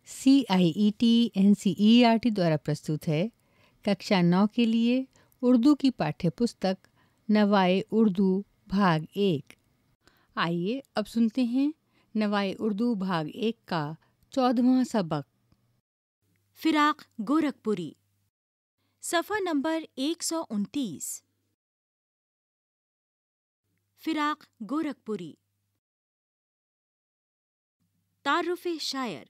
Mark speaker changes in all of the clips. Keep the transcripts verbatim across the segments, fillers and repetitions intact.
Speaker 1: C I E T N C E R T द्वारा प्रस्तुत है। कक्षा नौ के लिए उर्दू की पाठ्य पुस्तक नवाए उर्दू भाग एक। आइए अब सुनते हैं नवाए उर्दू भाग एक का चौदहवां सबक।
Speaker 2: फिराक गोरखपुरी, सफ़ा नंबर एक सौ उनतीस। फिराक गोरखपुरी। तारुफ़े शायर।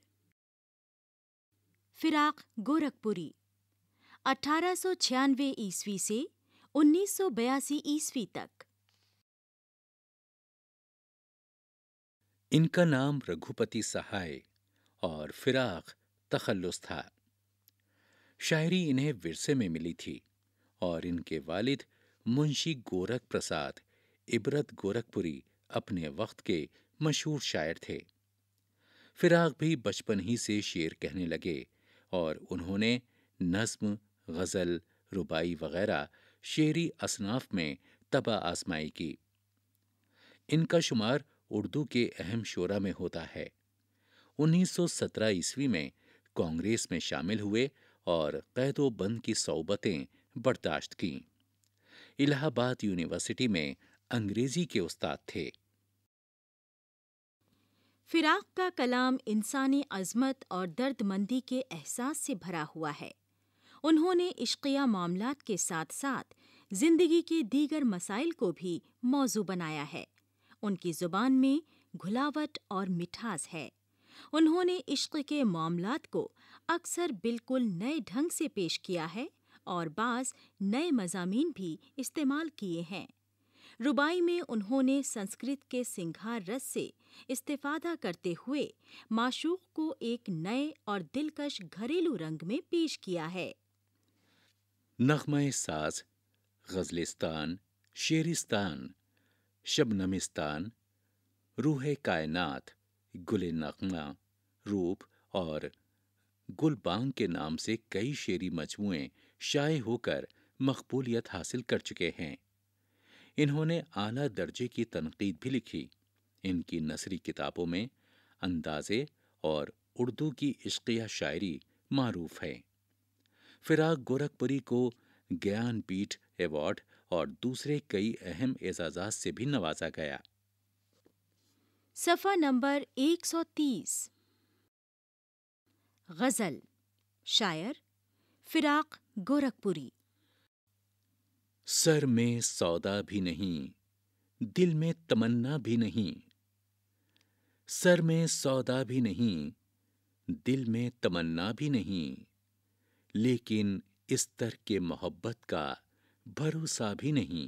Speaker 2: फिराक गोरखपुरी अठारह सौ छियानवे ईस्वी से उन्नीस सौ बयासी ईस्वी तक।
Speaker 3: इनका नाम रघुपति सहाय और फिराक तखल्लुस था। शायरी इन्हें विरसे में मिली थी और इनके वालिद मुंशी गोरख प्रसाद इबरत गोरखपुरी अपने वक्त के मशहूर शायर थे। फिराक भी बचपन ही से शेर कहने लगे और उन्होंने नज़्म, गज़ल, रुबाई वगैरह शेरी असनाफ में तबा आजमाई की। इनका शुमार उर्दू के अहम शोरा में होता है। उन्नीस सौ सत्रह ईस्वी में कांग्रेस में शामिल हुए और कैदो बंद की सौबतें बर्दाश्त की। इलाहाबाद यूनिवर्सिटी में अंग्रेजी के उस्ताद थे।
Speaker 2: फिराक का कलाम इंसानी अज़मत और दर्दमंदी के एहसास से भरा हुआ है। उन्होंने इश्किया मामलात के साथ साथ जिंदगी के दीगर मसाइल को भी मौजू बनाया है। उनकी ज़ुबान में घुलावट और मिठास है। उन्होंने इश्क के मामलात को अक्सर बिल्कुल नए ढंग से पेश किया है और बाज़ नए मज़ामीन भी इस्तेमाल किए हैं। रुबाई में उन्होंने संस्कृत के सिंगार रस से इस्तिफादा करते हुए माशूक को एक नए और दिलकश घरेलू रंग में पेश किया है।
Speaker 3: नग़्मा-ए साज़, ग़ज़लिस्तान, शेरिस्तान, शबनमिस्तान, रूह कायनात, गुल नग़्मा, रूप और गुलबांग के नाम से कई शेरी मजमूए शाये होकर मकबूलियत हासिल कर चुके हैं। इन्होंने आला दर्जे की तनक़ीद भी लिखी। इनकी नसरी किताबों में अंदाज़े और उर्दू की इश्किया शायरी मारूफ है। फिराक गोरखपुरी को ज्ञानपीठ अवार्ड और दूसरे कई अहम एजाज़ात से भी नवाजा गया।
Speaker 2: सफ़ा नंबर एक सौ तीस। गज़ल। शायर फिराक गोरखपुरी।
Speaker 3: सर में सौदा भी नहीं, दिल में तमन्ना भी नहीं। सर में सौदा भी नहीं, दिल में तमन्ना भी नहीं, लेकिन इस तर के मोहब्बत का भरोसा भी नहीं।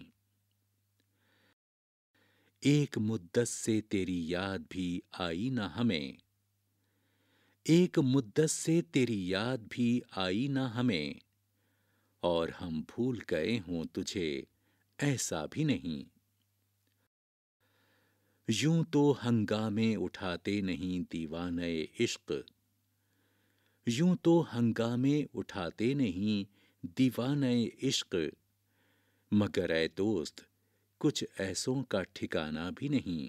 Speaker 3: एक मुद्दत से तेरी याद भी आई ना हमें, एक मुद्दत से तेरी याद भी आई ना हमें, और हम भूल गए हों तुझे ऐसा भी नहीं। यूं तो हंगामे उठाते नहीं दीवाने इश्क, यूं तो हंगामे उठाते नहीं दीवाने इश्क, मगर ऐ दोस्त कुछ ऐसों का ठिकाना भी नहीं।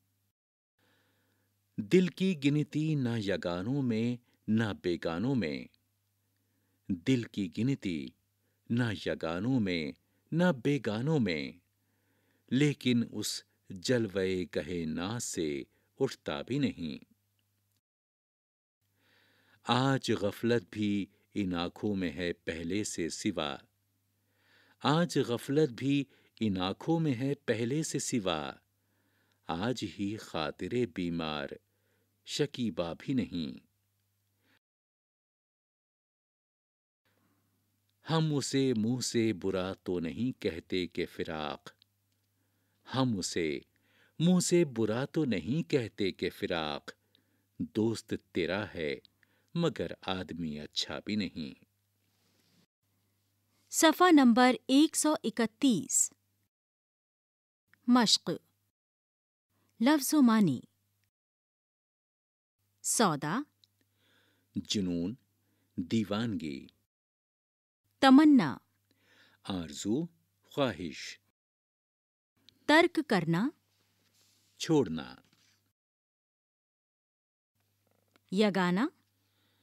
Speaker 3: दिल की गिनती न यगानों में न बेगानों में, दिल की गिनती न यगानों में न बेगानों में, लेकिन उस जलवे कहे नाज से उठता भी नहीं। आज गफलत भी इन आँखों में है पहले से सिवा, आज गफलत भी इन आँखों में है पहले से सिवा, आज ही खातिरे बीमार शकीबा भी नहीं। हम उसे मुंह से बुरा तो नहीं कहते कि फिराक, हम उसे मुंह से बुरा तो नहीं कहते कि फिराक, दोस्त तेरा है मगर आदमी अच्छा भी नहीं।
Speaker 2: सफ़ा नंबर एक सौ इकतीस। मश्क। लफ्ज़ मानी। सौदा,
Speaker 3: जुनून, दीवानगी,
Speaker 2: तमन्ना,
Speaker 3: आरज़ू, ख्वाहिश,
Speaker 2: तर्क करना,
Speaker 3: छोड़ना,
Speaker 2: यगाना,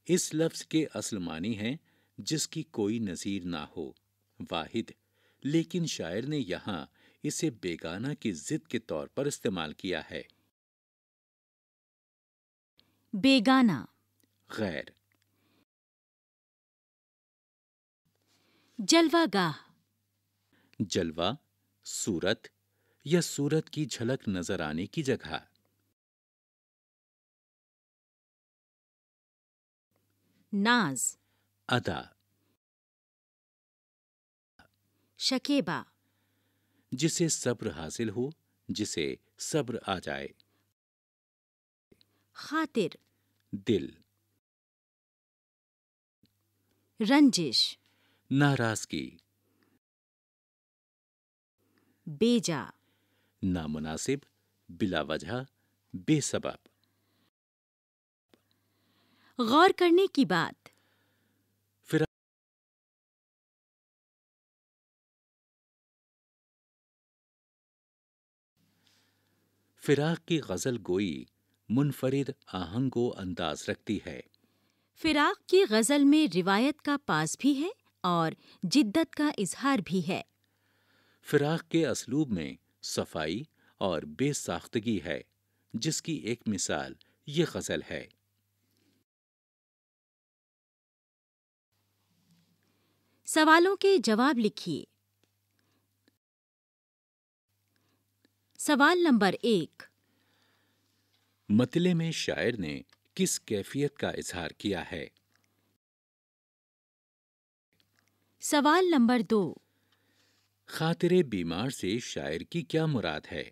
Speaker 3: اس لفظ کے اصل معنی ہے جس کی کوئی نظیر نہ ہو، واحد، لیکن شاعر نے یہاں اسے بیگانہ کی ضد کے طور پر استعمال کیا ہے۔
Speaker 2: بیگانہ،
Speaker 3: غیر،
Speaker 2: جلوہ گاہ،
Speaker 3: جلوہ، صورت یا صورت کی جھلک نظر آنے کی جگہ۔
Speaker 2: ناز،
Speaker 3: ادا،
Speaker 2: شکیبہ،
Speaker 3: جسے صبر حاصل ہو، جسے صبر آ جائے۔
Speaker 2: خاطر،
Speaker 3: دل،
Speaker 2: رنجش،
Speaker 3: ناراضگی،
Speaker 2: بیجا،
Speaker 3: نامناسب، بلا وجہ، بے سبب۔
Speaker 2: غور کرنے کی بات،
Speaker 3: فراق کی غزل گوئی منفرد آہنگ و انداز رکھتی ہے۔
Speaker 2: فراق کی غزل میں روایت کا پاس بھی ہے اور جدت کا اظہار بھی ہے۔
Speaker 3: فراق کے اسلوب میں صفائی اور بے ساختگی ہے، جس کی ایک مثال یہ غزل ہے۔
Speaker 2: سوالوں کے جواب لکھیے۔ سوال نمبر ایک،
Speaker 3: مطلع میں شاعر نے کس کیفیت کا اظہار کیا ہے؟
Speaker 2: سوال نمبر دو،
Speaker 3: خاطر بیمار سے شاعر کی کیا مراد ہے؟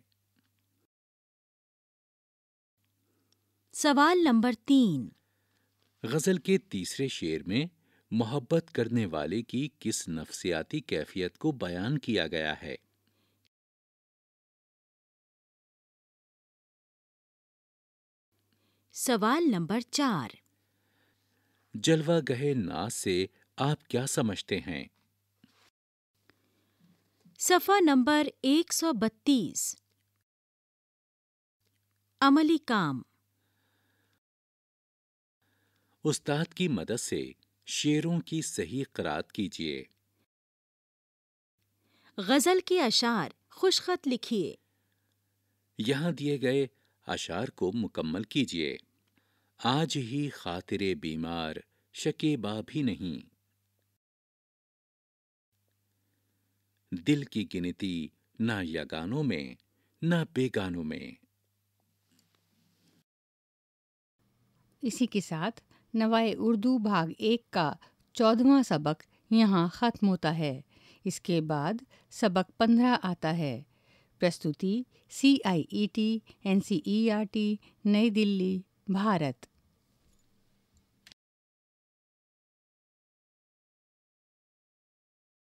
Speaker 2: سوال نمبر تین،
Speaker 3: غزل کے تیسرے شعر میں محبت کرنے والے کی کس نفسیاتی کیفیت کو بیان کیا گیا ہے؟
Speaker 2: سوال نمبر چار،
Speaker 3: جلوہ گہ ناز سے آپ کیا سمجھتے ہیں؟
Speaker 2: صفحہ نمبر ایک سو بتیس، عملی کام،
Speaker 3: استاد کی مدد سے شعروں کی صحیح قرأت کیجیے۔
Speaker 2: غزل کے اشعار خوش خط لکھیے۔
Speaker 3: یہاں دیے گئے اشعار کو مکمل کیجیے۔ آج ہی خاطر بیمار شکیبا بھی نہیں، دل کی گنتی نہ یگانوں میں نہ بیگانوں میں۔
Speaker 1: اسی کے ساتھ نوائے اردو بھاگ ایک کا چودھواں سبق یہاں ختم ہوتا ہے۔ اس کے بعد سبق پندرہ آتا ہے۔ پرستوتی C I E T N C E R T نئی دلی، بھارت۔